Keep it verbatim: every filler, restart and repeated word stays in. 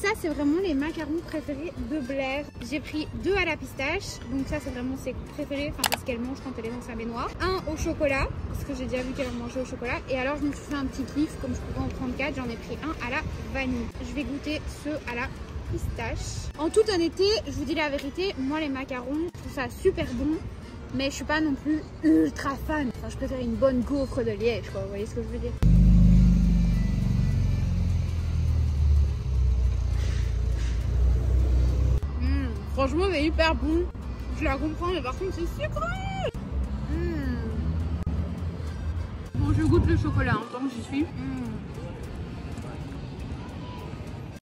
ça c'est vraiment les macarons préférés de Blair. J'ai pris deux à la pistache, donc ça c'est vraiment ses préférés, enfin c'est ce qu'elle mange quand elle est dans sa baignoire. Un au chocolat, parce que j'ai déjà vu qu'elle en mangeait au chocolat. Et alors je me suis fait un petit kiff, comme je pouvais en prendre quatre, j'en ai pris un à la vanille. Je vais goûter ceux à la pistache. En toute honnêteté, je vous dis la vérité, moi les macarons, je trouve ça super bon. Mais je suis pas non plus ultra fan. Enfin, je préfère une bonne gaufre de Liège, quoi. Vous voyez ce que je veux dire? Mmh, franchement, c'est hyper bon. Je la comprends, mais par contre, c'est sucré. Mmh. Bon, je goûte le chocolat en tant que j'y suis. Mmh.